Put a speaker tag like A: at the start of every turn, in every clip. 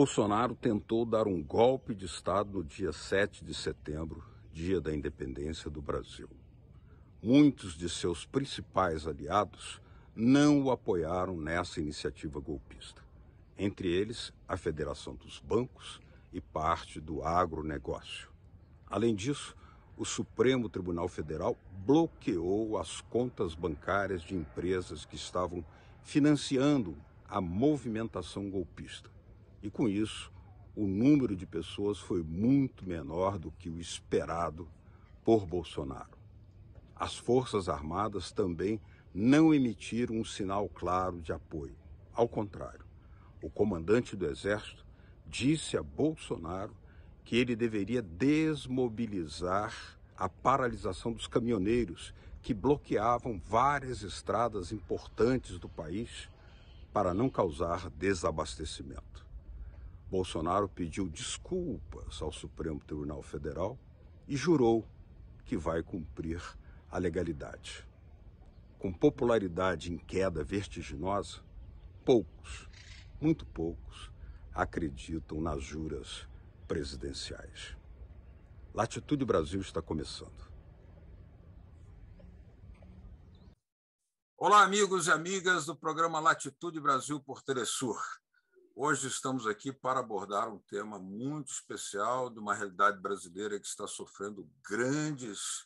A: Bolsonaro tentou dar um golpe de Estado no dia 7 de setembro, dia da independência do Brasil. Muitos de seus principais aliados não o apoiaram nessa iniciativa golpista. Entre eles, a Federação dos Bancos e parte do agronegócio. Além disso, o Supremo Tribunal Federal bloqueou as contas bancárias de empresas que estavam financiando a movimentação golpista. E com isso, o número de pessoas foi muito menor do que o esperado por Bolsonaro. As Forças Armadas também não emitiram um sinal claro de apoio. Ao contrário, o comandante do Exército disse a Bolsonaro que ele deveria desmobilizar a paralisação dos caminhoneiros que bloqueavam várias estradas importantes do país para não causar desabastecimento. Bolsonaro pediu desculpas ao Supremo Tribunal Federal e jurou que vai cumprir a legalidade. Com popularidade em queda vertiginosa, poucos, muito poucos, acreditam nas juras presidenciais. Latitude Brasil está começando.
B: Olá, amigos e amigas do programa Latitude Brasil por Telesur. Hoje estamos aqui para abordar um tema muito especial de uma realidade brasileira que está sofrendo grandes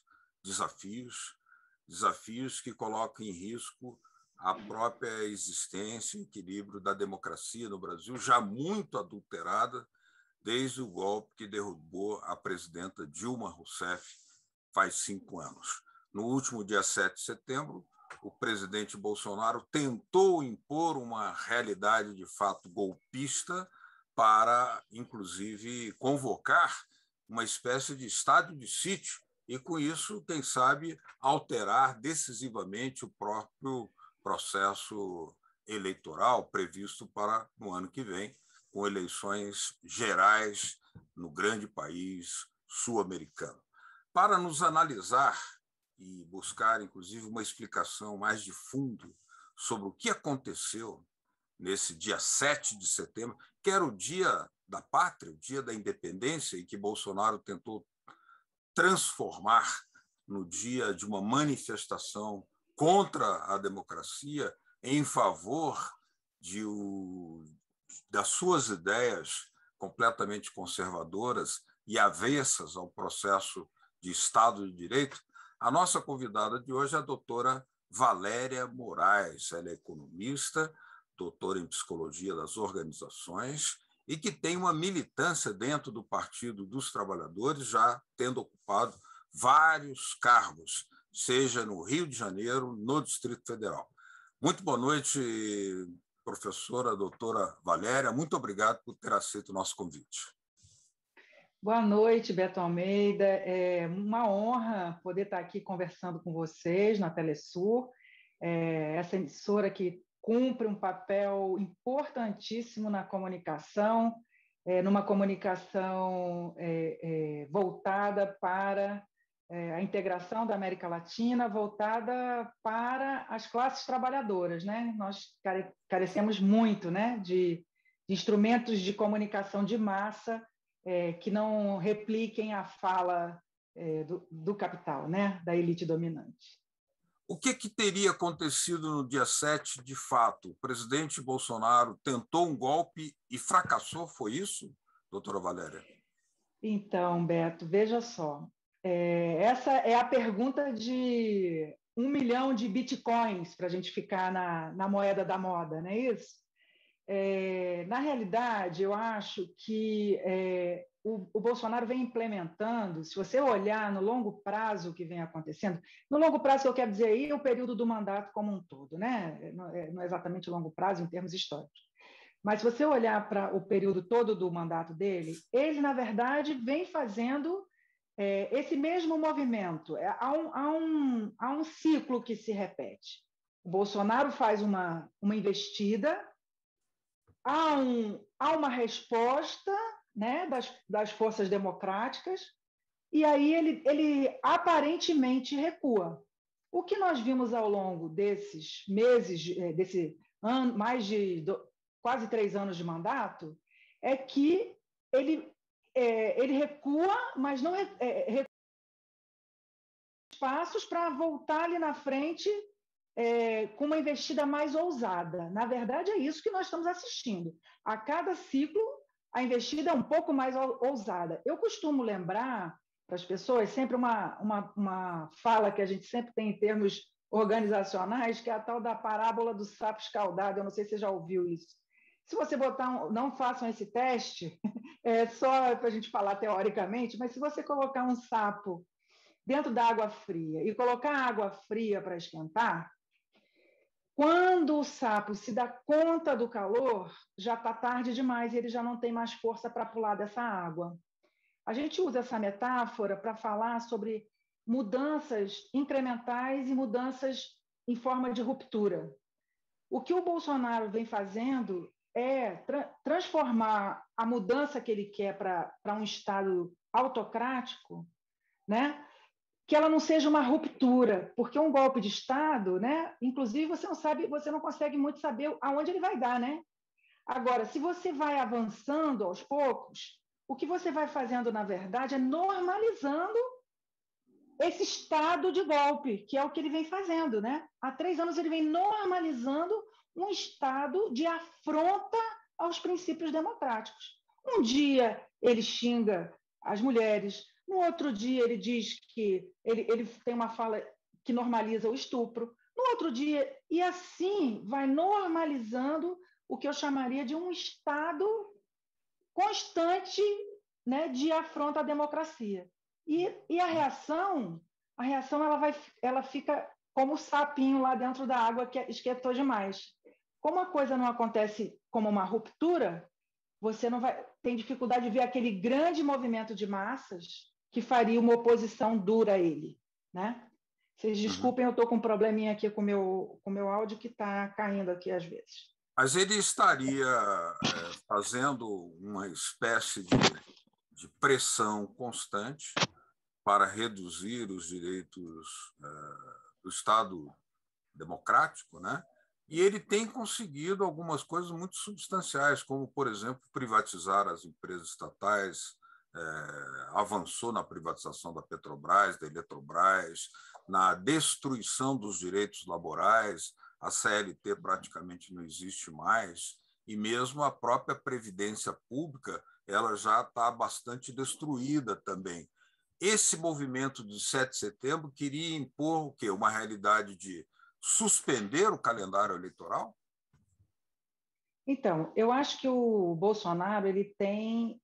B: desafios que colocam em risco a própria existência e equilíbrio da democracia no Brasil, já muito adulterada desde o golpe que derrubou a presidenta Dilma Rousseff faz 5 anos. No último dia 7 de setembro, o presidente Bolsonaro tentou impor uma realidade de fato golpista para, inclusive, convocar uma espécie de estado de sítio e, com isso, quem sabe, alterar decisivamente o próprio processo eleitoral previsto para o ano que vem, com eleições gerais no grande país sul-americano. Para nos analisar e buscar, inclusive, uma explicação mais de fundo sobre o que aconteceu nesse dia 7 de setembro, que era o dia da pátria, o dia da independência, e que Bolsonaro tentou transformar no dia de uma manifestação contra a democracia em favor das suas ideias completamente conservadoras e avessas ao processo de Estado de Direito. A nossa convidada de hoje é a doutora Valéria Moraes. Ela é economista, doutora em psicologia das organizações e que tem uma militância dentro do Partido dos Trabalhadores, já tendo ocupado vários cargos, seja no Rio de Janeiro, no Distrito Federal. Muito boa noite, professora doutora Valéria. Muito obrigado por ter aceito o nosso convite.
C: Boa noite, Beto Almeida. É uma honra poder estar aqui conversando com vocês na Telesur, essa emissora que cumpre um papel importantíssimo na comunicação, numa comunicação voltada para a integração da América Latina, voltada para as classes trabalhadoras, né? Nós carecemos muito, né, de instrumentos de comunicação de massa que não repliquem a fala do capital, né, da elite dominante.
B: O que teria acontecido no dia 7 de fato? O presidente Bolsonaro tentou um golpe e fracassou, foi isso, doutora Valéria?
C: Então, Beto, veja só. Essa é a pergunta de 1 milhão de bitcoins para a gente ficar na moeda da moda, não é isso? Na realidade, eu acho que o Bolsonaro vem implementando, se você olhar no longo prazo o que vem acontecendo, no longo prazo que eu quero dizer aí é o período do mandato como um todo, né? Não é exatamente longo prazo em termos históricos. Mas se você olhar para o período todo do mandato dele, ele, na verdade, vem fazendo esse mesmo movimento. Há um ciclo que se repete. O Bolsonaro faz uma investida, há uma resposta, né, das forças democráticas, e aí ele aparentemente recua. O que nós vimos ao longo desses meses, desse ano, mais de quase 3 anos de mandato, é que ele recua, mas não recua passos para voltar ali na frente com uma investida mais ousada. Na verdade, é isso que nós estamos assistindo. A cada ciclo, a investida é um pouco mais ousada. Eu costumo lembrar para as pessoas sempre uma fala que a gente sempre tem em termos organizacionais, que é a tal da parábola do sapo escaldado. Eu não sei se você já ouviu isso. Se você botar não façam esse teste, é só para a gente falar teoricamente, mas se você colocar um sapo dentro da água fria e colocar a água fria para esquentar, quando o sapo se dá conta do calor, já está tarde demais e ele já não tem mais força para pular dessa água. A gente usa essa metáfora para falar sobre mudanças incrementais e mudanças em forma de ruptura. O que o Bolsonaro vem fazendo é transformar a mudança que ele quer para um Estado autocrático, né? Que ela não seja uma ruptura, porque um golpe de Estado, né? Inclusive, você não consegue muito saber aonde ele vai dar, né? Agora, se você vai avançando aos poucos, o que você vai fazendo, na verdade, é normalizando esse estado de golpe, que é o que ele vem fazendo, né? Há 3 anos ele vem normalizando um estado de afronta aos princípios democráticos. Um dia ele xinga as mulheres, no outro dia ele diz que ele tem uma fala que normaliza o estupro, no outro dia, e assim vai normalizando o que eu chamaria de um estado constante, né, de afronta à democracia. E a reação ela fica como o sapinho lá dentro da água que esquentou demais. Como a coisa não acontece como uma ruptura, você não tem dificuldade de ver aquele grande movimento de massas que faria uma oposição dura a ele, né? Vocês desculpem, eu estou com um probleminha aqui com o meu áudio que está caindo aqui às vezes.
B: Mas ele estaria fazendo uma espécie de pressão constante para reduzir os direitos do Estado democrático, né? E ele tem conseguido algumas coisas muito substanciais, como, por exemplo, privatizar as empresas estatais, avançou na privatização da Petrobras, da Eletrobras, na destruição dos direitos laborais, a CLT praticamente não existe mais, e mesmo a própria Previdência Pública ela já está bastante destruída também. Esse movimento de 7 de setembro queria impor o quê? Uma realidade de suspender o calendário eleitoral?
C: Então, eu acho que o Bolsonaro ele tem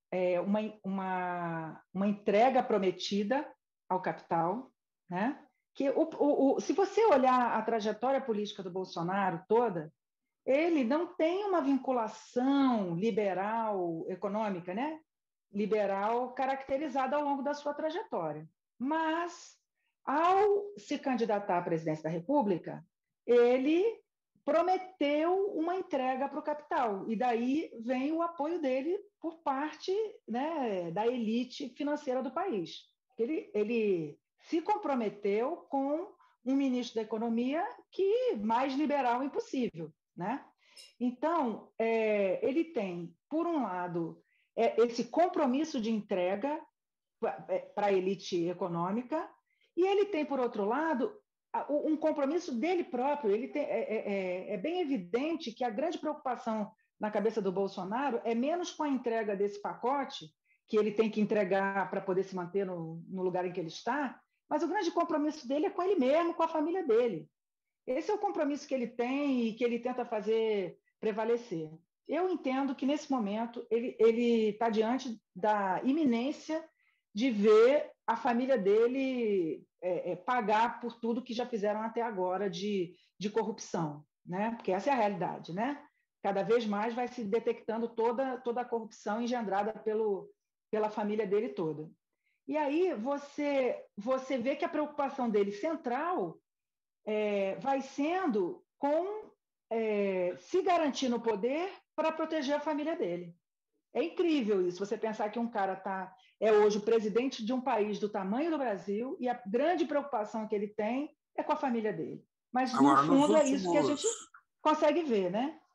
C: uma entrega prometida ao capital, né? Que se você olhar a trajetória política do Bolsonaro toda, ele não tem uma vinculação liberal econômica, né? Liberal caracterizada ao longo da sua trajetória. Mas, ao se candidatar à presidência da República, ele prometeu uma entrega para o capital, e daí vem o apoio dele por parte, né, da elite financeira do país. Ele se comprometeu com um ministro da Economia que mais liberal impossível, né? Então, ele tem, por um lado, esse compromisso de entrega para a elite econômica, e ele tem, por outro lado, um compromisso dele próprio. É bem evidente que a grande preocupação na cabeça do Bolsonaro é menos com a entrega desse pacote, que ele tem que entregar para poder se manter no lugar em que ele está, mas o grande compromisso dele é com ele mesmo, com a família dele. Esse é o compromisso que ele tem e que ele tenta fazer prevalecer. Eu entendo que, nesse momento, ele está diante da iminência de ver a família dele pagar por tudo que já fizeram até agora de corrupção, né? Porque essa é a realidade, né? Cada vez mais vai se detectando toda a corrupção engendrada pela família dele toda. E aí você vê que a preocupação dele central vai sendo com se garantir no poder para proteger a família dele. É incrível isso, você pensar que um cara é hoje o presidente de um país do tamanho do Brasil e a grande preocupação que ele tem é com a família dele. Mas, agora, no fundo, é isso que a gente consegue ver, né?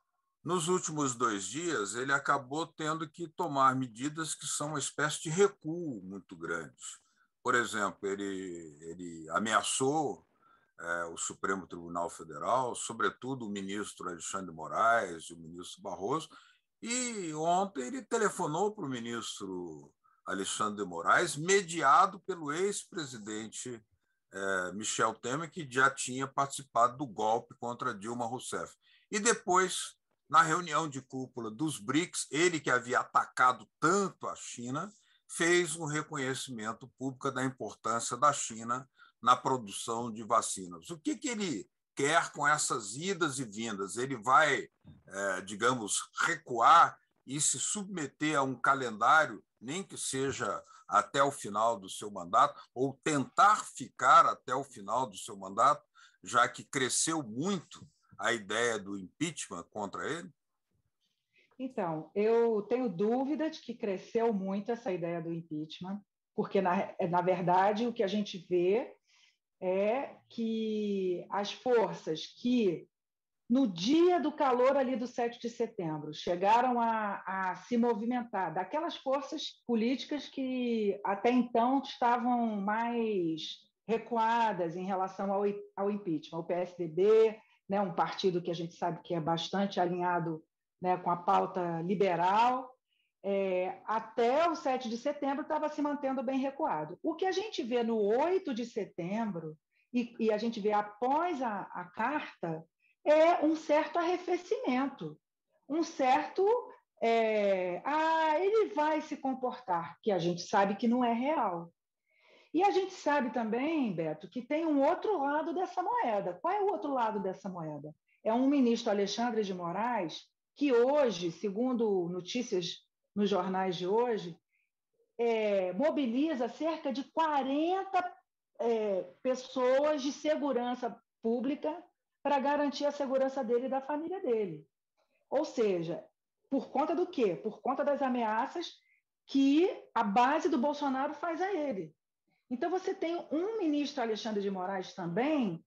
B: Nos últimos 2 dias, ele acabou tendo que tomar medidas que são uma espécie de recuo muito grandes. Por exemplo, ele ameaçou o Supremo Tribunal Federal, sobretudo o ministro Alexandre de Moraes e o ministro Barroso, e ontem ele telefonou para o ministro Alexandre de Moraes, mediado pelo ex-presidente Michel Temer, que já tinha participado do golpe contra Dilma Rousseff. E depois, na reunião de cúpula dos BRICS, ele que havia atacado tanto a China, fez um reconhecimento público da importância da China na produção de vacinas. O que ele quer com essas idas e vindas? Ele vai, digamos, recuar e se submeter a um calendário, nem que seja até o final do seu mandato, ou tentar ficar até o final do seu mandato, já que cresceu muito a ideia do impeachment contra ele?
C: Então, eu tenho dúvida de que cresceu muito essa ideia do impeachment, porque, na verdade, o que a gente vê é que as forças que, no dia do calor ali do 7 de setembro, chegaram a se movimentar, daquelas forças políticas que até então estavam mais recuadas em relação ao impeachment, o PSDB, né, um partido que a gente sabe que é bastante alinhado, né, com a pauta liberal, até o 7 de setembro estava se mantendo bem recuado. O que a gente vê no 8 de setembro e a gente vê após a carta é um certo arrefecimento, um certo ele vai se comportar, que a gente sabe que não é real. E a gente sabe também, Beto, que tem um outro lado dessa moeda. Qual é o outro lado dessa moeda? É um ministro Alexandre de Moraes que hoje, segundo notícias nos jornais de hoje, mobiliza cerca de 40 pessoas de segurança pública para garantir a segurança dele e da família dele. Ou seja, por conta do quê? Por conta das ameaças que a base do Bolsonaro faz a ele. Então, você tem um ministro Alexandre de Moraes também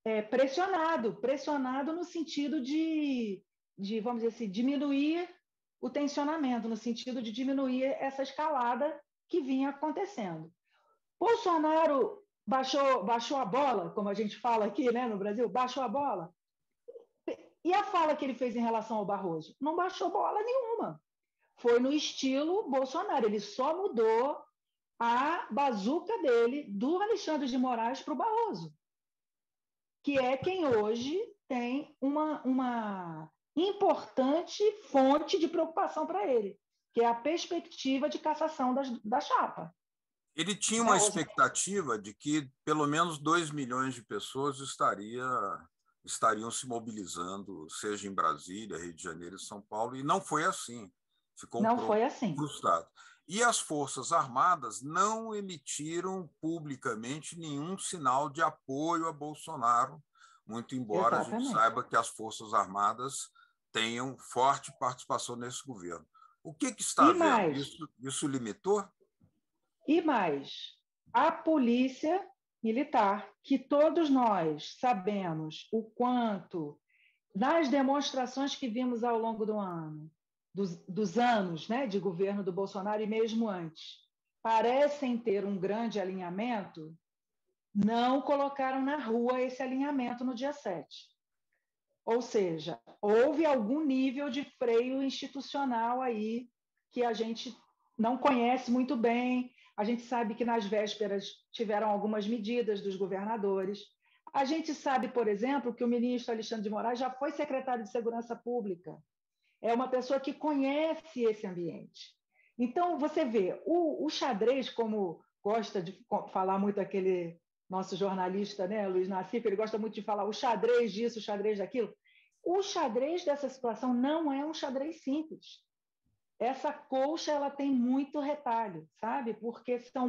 C: pressionado no sentido de, vamos dizer assim, diminuir o tensionamento, no sentido de diminuir essa escalada que vinha acontecendo. Bolsonaro baixou a bola, como a gente fala aqui, né, no Brasil, baixou a bola. E a fala que ele fez em relação ao Barroso? Não baixou bola nenhuma. Foi no estilo Bolsonaro. Ele só mudou a bazuca dele, do Alexandre de Moraes para o Barroso, que é quem hoje tem uma importante fonte de preocupação para ele, que é a perspectiva de cassação da chapa.
B: Ele tinha uma expectativa de que pelo menos 2 milhões de pessoas estariam se mobilizando, seja em Brasília, Rio de Janeiro e São Paulo, e não foi assim. Ficou
C: não foi assim.
B: Frustrado. E as Forças Armadas não emitiram publicamente nenhum sinal de apoio a Bolsonaro, muito embora a gente saiba que as Forças Armadas tenham forte participação nesse governo. O que está havendo? Isso limitou?
C: E mais, a polícia militar, que todos nós sabemos o quanto, nas demonstrações que vimos ao longo do ano, dos anos, né, de governo do Bolsonaro e mesmo antes, parecem ter um grande alinhamento, não colocaram na rua esse alinhamento no dia 7. Ou seja, houve algum nível de freio institucional aí que a gente não conhece muito bem. A gente sabe que nas vésperas tiveram algumas medidas dos governadores. A gente sabe, por exemplo, que o ministro Alexandre de Moraes já foi secretário de Segurança Pública. É uma pessoa que conhece esse ambiente. Então, você vê, o xadrez, como gosta de falar muito aquele nosso jornalista, né, Luiz Nassif, ele gosta muito de falar o xadrez disso, o xadrez daquilo. O xadrez dessa situação não é um xadrez simples. Essa colcha ela tem muito retalho, sabe? Porque são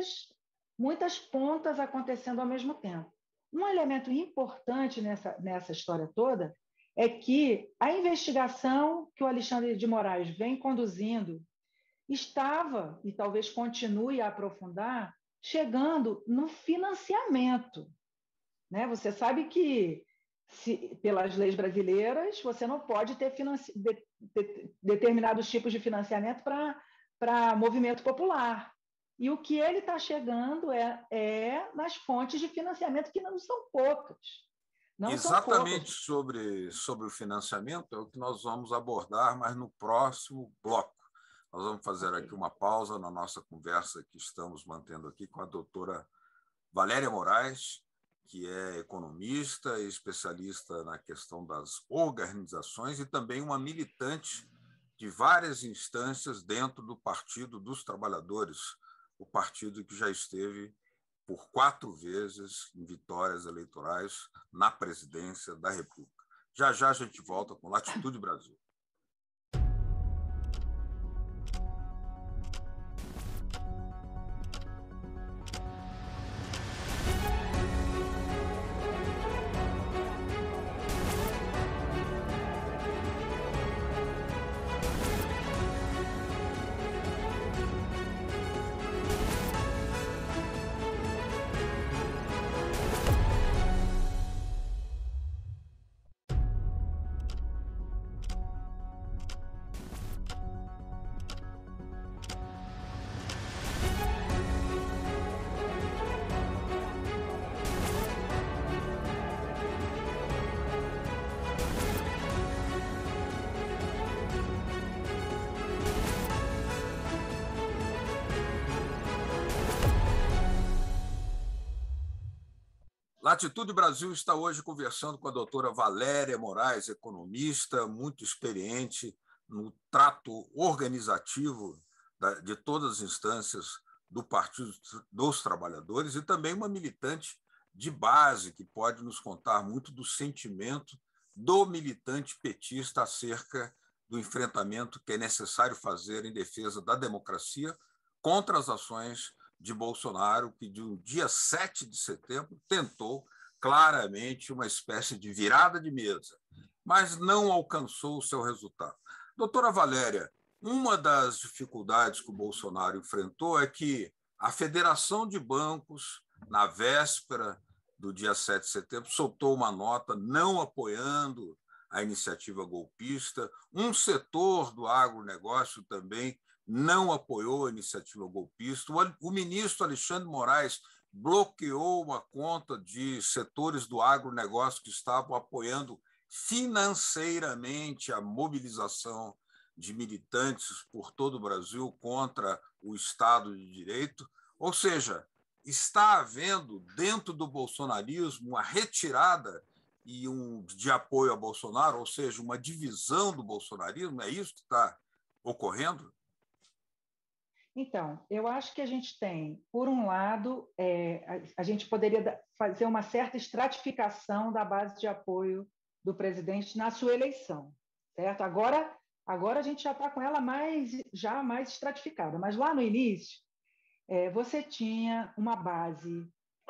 C: muitas pontas acontecendo ao mesmo tempo. Um elemento importante nessa história toda é que a investigação que o Alexandre de Moraes vem conduzindo estava, e talvez continue a aprofundar, chegando no financiamento. Né? Você sabe que pelas leis brasileiras, você não pode ter determinados tipos de financiamento para movimento popular. E o que ele está chegando é nas fontes de financiamento, que não são poucas. Não
B: Exatamente
C: são poucas.
B: sobre o financiamento é o que nós vamos abordar, mas no próximo bloco. Nós vamos fazer aqui uma pausa na nossa conversa que estamos mantendo aqui com a doutora Valéria Moraes, que é economista e especialista na questão das organizações e também uma militante de várias instâncias dentro do Partido dos Trabalhadores, o partido que já esteve por 4 vezes em vitórias eleitorais na presidência da República. Já já a gente volta com Latitude Brasil. Latitude Brasil está hoje conversando com a doutora Valéria Moraes, economista, muito experiente no trato organizativo de todas as instâncias do Partido dos Trabalhadores e também uma militante de base que pode nos contar muito do sentimento do militante petista acerca do enfrentamento que é necessário fazer em defesa da democracia contra as ações de Bolsonaro, que no dia 7 de setembro tentou claramente uma espécie de virada de mesa, mas não alcançou o seu resultado. Doutora Valéria, uma das dificuldades que o Bolsonaro enfrentou é que a Federação de Bancos, na véspera do dia 7 de setembro, soltou uma nota não apoiando a iniciativa golpista. Um setor do agronegócio também não apoiou a iniciativa golpista. O ministro Alexandre Moraes bloqueou uma conta de setores do agronegócio que estavam apoiando financeiramente a mobilização de militantes por todo o Brasil contra o Estado de Direito. Ou seja, está havendo, dentro do bolsonarismo, uma retirada de apoio a Bolsonaro, ou seja, uma divisão do bolsonarismo. É isso que está ocorrendo?
C: Então, eu acho que a gente tem, por um lado, a gente poderia fazer uma certa estratificação da base de apoio do presidente na sua eleição, certo? Agora a gente já está com ela mais estratificada, mas lá no início você tinha uma base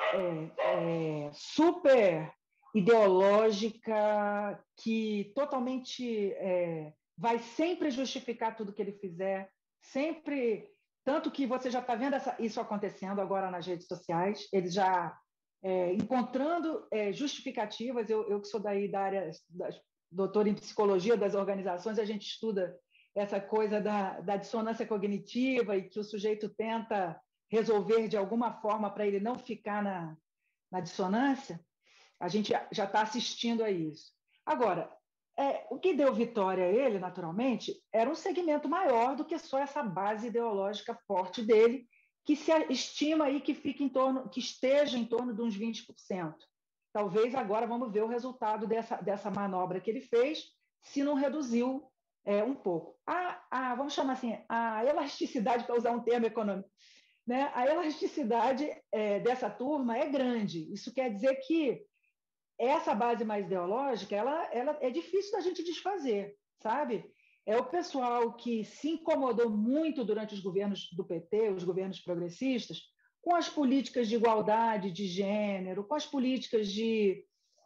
C: super ideológica que totalmente vai sempre justificar tudo que ele fizer, sempre. Tanto que você já está vendo isso acontecendo agora nas redes sociais, eles já encontrando justificativas. Eu que sou daí da área, doutora em psicologia das organizações, a gente estuda essa coisa da dissonância cognitiva e que o sujeito tenta resolver de alguma forma para ele não ficar na dissonância. A gente já está assistindo a isso. Agora, o que deu vitória a ele, naturalmente, era um segmento maior do que só essa base ideológica forte dele, que se estima aí que esteja em torno de uns 20%. Talvez agora vamos ver o resultado dessa manobra que ele fez, se não reduziu um pouco. Vamos chamar assim, a elasticidade, para usar um termo econômico, né? A elasticidade dessa turma é grande. Isso quer dizer que essa base mais ideológica, ela é difícil da gente desfazer, sabe? É o pessoal que se incomodou muito durante os governos do PT, os governos progressistas, com as políticas de igualdade de gênero, com as políticas de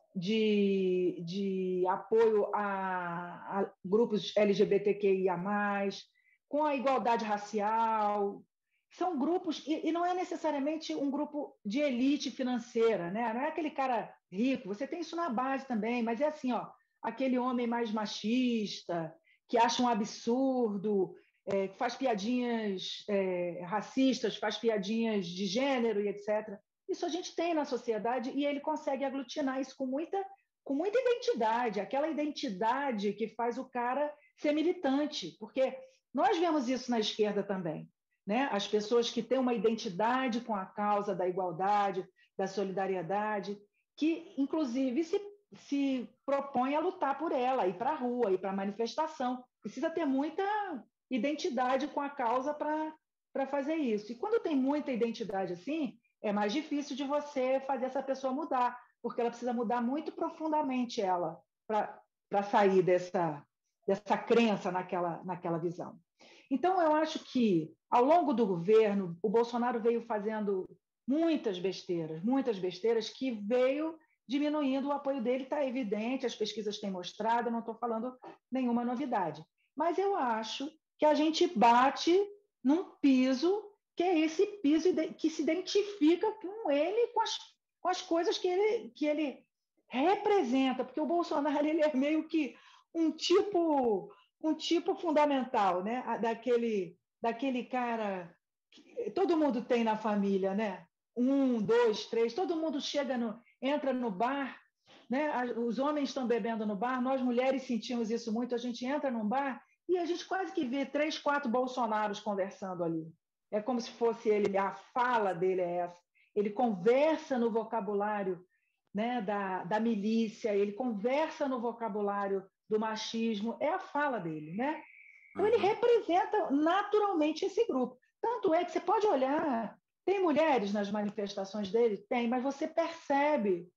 C: apoio a grupos LGBTQIA+, com a igualdade racial, são grupos, e não é necessariamente um grupo de elite financeira, né? Não é aquele cara rico, você tem isso na base também, mas é assim, ó, aquele homem mais machista, que acha um absurdo, que faz piadinhas racistas, faz piadinhas de gênero e etc. Isso a gente tem na sociedade e ele consegue aglutinar isso com muita identidade, aquela identidade que faz o cara ser militante, porque nós vemos isso na esquerda também, né? As pessoas que têm uma identidade com a causa da igualdade, da solidariedade, que inclusive se propõem a lutar por ela, ir para a rua, ir para a manifestação. Precisa ter muita identidade com a causa para fazer isso. E quando tem muita identidade assim, é mais difícil de você fazer essa pessoa mudar, porque ela precisa mudar muito profundamente ela para sair dessa crença naquela visão. Então, eu acho que, ao longo do governo, o Bolsonaro veio fazendo muitas besteiras que veio diminuindo o apoio dele, está evidente, as pesquisas têm mostrado, não estou falando nenhuma novidade. Mas eu acho que a gente bate num piso que é esse piso que se identifica com ele, com as coisas que ele representa, porque o Bolsonaro ele é meio que um tipo fundamental, né? Daquele cara que todo mundo tem na família, né? 1, 2, 3, todo mundo entra no bar, né? Os homens estão bebendo no bar, nós mulheres sentimos isso muito, a gente entra num bar e a gente quase que vê 3, 4 Bolsonaros conversando ali. É como se fosse ele, a fala dele é essa. Ele conversa no vocabulário, né, da milícia, ele conversa no vocabulário do machismo, é a fala dele, né? Então ele representa naturalmente esse grupo. Tanto é que você pode olhar, tem mulheres nas manifestações dele? Tem, mas você percebe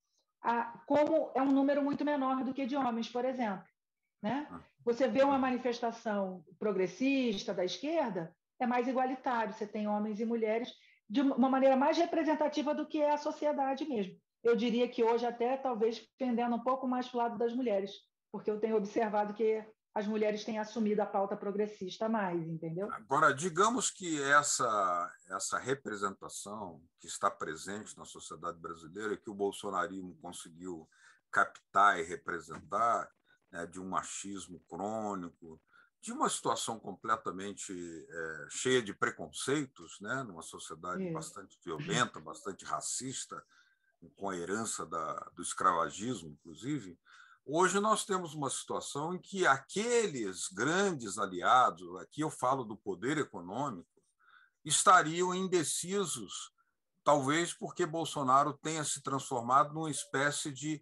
C: como é um número muito menor do que de homens, por exemplo, né? Você vê uma manifestação progressista da esquerda, é mais igualitário, você tem homens e mulheres de uma maneira mais representativa do que é a sociedade mesmo. Eu diria que hoje até talvez pendendo um pouco mais para o lado das mulheres, porque eu tenho observado que as mulheres têm assumido a pauta progressista mais, entendeu?
B: Agora, digamos que essa representação que está presente na sociedade brasileira, que o bolsonarismo conseguiu captar e representar, né, de um machismo crônico, de uma situação completamente cheia de preconceitos, né, numa sociedade bastante violenta, bastante racista, com a herança do escravagismo, inclusive. Hoje nós temos uma situação em que aqueles grandes aliados, aqui eu falo do poder econômico, estariam indecisos, talvez porque Bolsonaro tenha se transformado numa espécie de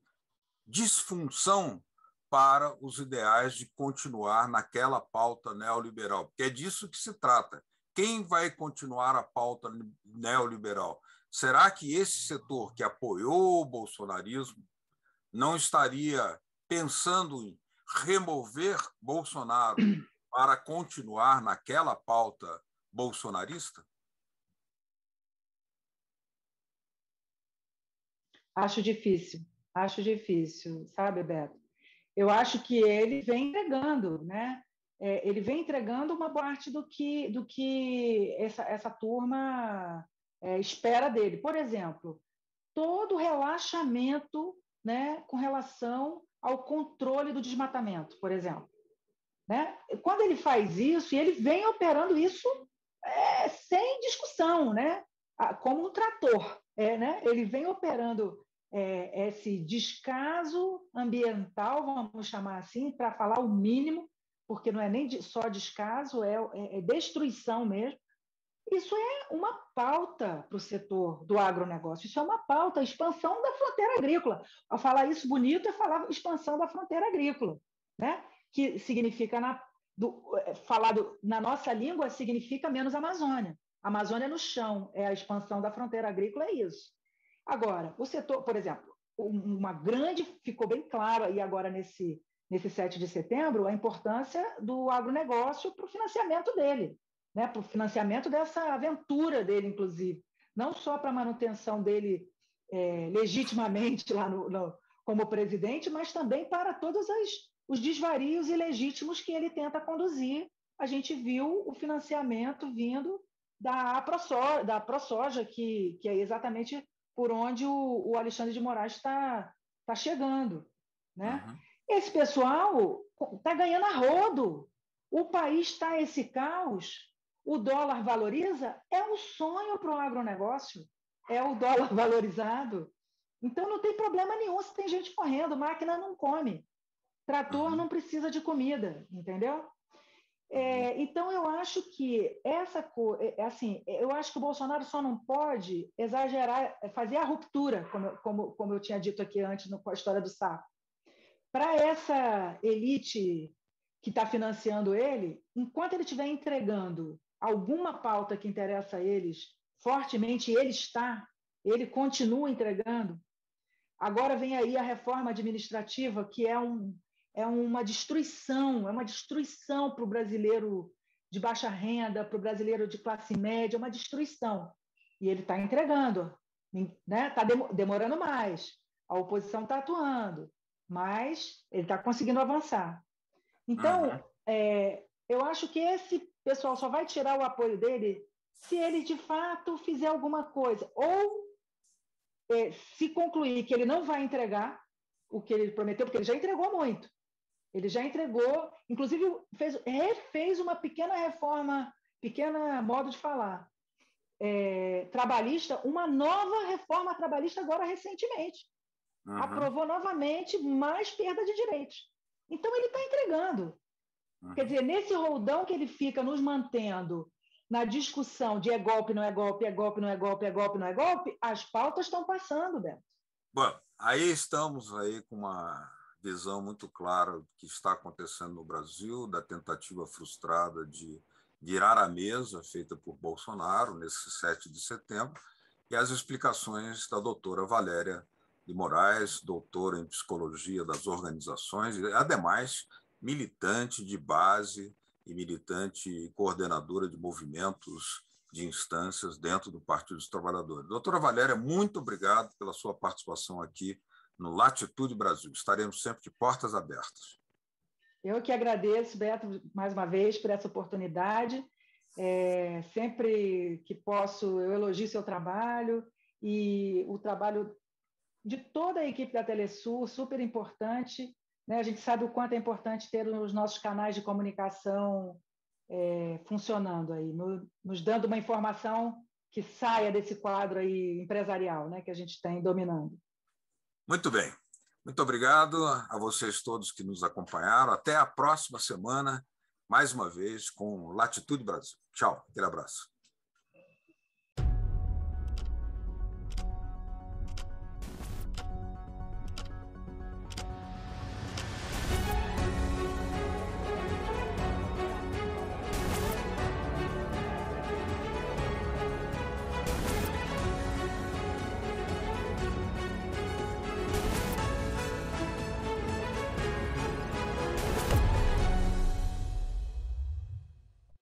B: disfunção para os ideais de continuar naquela pauta neoliberal, porque é disso que se trata. Quem vai continuar a pauta neoliberal? Será que esse setor que apoiou o bolsonarismo não estaria pensando em remover Bolsonaro para continuar naquela pauta bolsonarista?
C: Acho difícil, sabe, Beto? Eu acho que ele vem entregando, né? Ele vem entregando uma parte do que essa turma espera dele. Por exemplo, todo o relaxamento, né, com relação ao controle do desmatamento, por exemplo. Né? Quando ele faz isso, e ele vem operando isso sem discussão, né? Como um trator. Né? Ele vem operando esse descaso ambiental, vamos chamar assim, para falar o mínimo, porque não é nem só descaso, é destruição mesmo. Isso é uma pauta para o setor do agronegócio, isso é uma pauta, a expansão da fronteira agrícola. Ao falar isso bonito, é falar expansão da fronteira agrícola, né? Que significa, na nossa língua, significa menos Amazônia. Amazônia no chão, é a expansão da fronteira agrícola, é isso. Agora, o setor, por exemplo, ficou bem claro aí agora nesse 7 de setembro, a importância do agronegócio para o financiamento dele, né, para o financiamento dessa aventura dele, inclusive. Não só para a manutenção dele legitimamente lá como presidente, mas também para todos os desvarios ilegítimos que ele tenta conduzir. A gente viu o financiamento vindo da ProSoja, que é exatamente por onde o Alexandre de Moraes está chegando. Né?
B: Uhum.
C: Esse pessoal está ganhando a rodo. O país está esse caos. O dólar valoriza? É um sonho para o agronegócio. É o dólar valorizado. Então não tem problema nenhum se tem gente correndo, máquina não come. Trator
B: Uhum.
C: não precisa de comida, entendeu?
B: Uhum.
C: Então eu acho que assim, eu acho que o Bolsonaro só não pode exagerar, fazer a ruptura, como eu tinha dito aqui antes com a história do sapo. Para essa elite que está financiando ele, enquanto ele estiver entregando alguma pauta que interessa a eles fortemente, ele continua entregando. Agora vem aí a reforma administrativa, que é uma destruição para o brasileiro de baixa renda, para o brasileiro de classe média, uma destruição. E ele está entregando, né? Está demorando mais, a oposição está atuando, mas ele está conseguindo avançar. Então, eu acho que esse pessoal só vai tirar o apoio dele se ele, de fato, fizer alguma coisa. Ou se concluir que ele não vai entregar o que ele prometeu, porque ele já entregou muito. Ele já entregou, inclusive refez uma pequena reforma, pequena modo de falar, trabalhista, uma nova reforma trabalhista agora recentemente.
B: Uhum.
C: Aprovou novamente mais perda de direitos. Então ele está entregando.
B: Uhum.
C: Quer dizer, nesse roldão que ele fica nos mantendo na discussão de é golpe, não é golpe, é golpe, não é golpe, é golpe, não é golpe, as pautas estão passando, Beto.
B: Bom, aí estamos aí com uma visão muito clara do que está acontecendo no Brasil, da tentativa frustrada de virar a mesa feita por Bolsonaro nesse 7 de setembro, e as explicações da doutora Valéria de Moraes, doutora em psicologia das organizações, e, ademais, militante de base e militante e coordenadora de movimentos de instâncias dentro do Partido dos Trabalhadores. Doutora Valéria, muito obrigado pela sua participação aqui no Latitude Brasil. Estaremos sempre de portas abertas.
C: Eu que agradeço, Beto, mais uma vez, por essa oportunidade. Sempre que posso, eu elogio seu trabalho e o trabalho de toda a equipe da Telesul, super importante. Né? A gente sabe o quanto é importante ter os nossos canais de comunicação funcionando aí, nos dando uma informação que saia desse quadro aí empresarial, né, que a gente tem dominando.
B: Muito bem. Muito obrigado a vocês todos que nos acompanharam. Até a próxima semana, mais uma vez, com Latitude Brasil. Tchau. Aquele abraço.